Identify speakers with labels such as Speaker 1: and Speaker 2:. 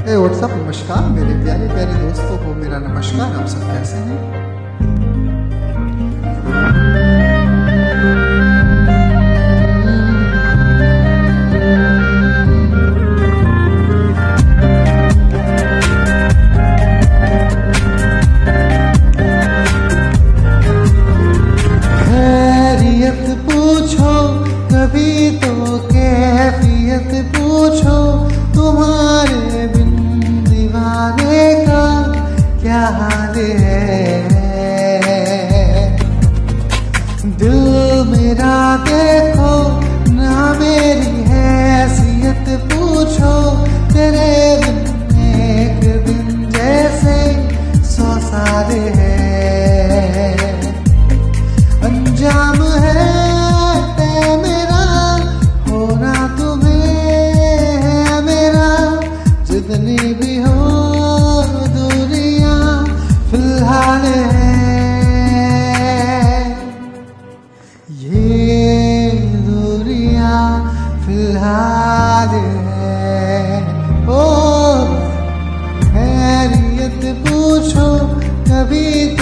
Speaker 1: WhatsApp नमस्कार मेरे प्यारे प्यारे दोस्तों को मेरा नमस्कार। आप सब कैसे हैं? खैरियत पूछो कभी तो कैफियत पूछो, तुम्हारे बिन दीवाने का क्या हाल है। दिल मेरा देखो ना मेरी हैसियत पूछो, तेरे बिन एक दिन जैसे 100 साल है। अंजाम है तय मेरा होना तुम्हें है मेरा, जितनी भी हो दूरियां फिलहाल है। ये दूरियां फिलहाल है। ओ खैरियत पूछो कभी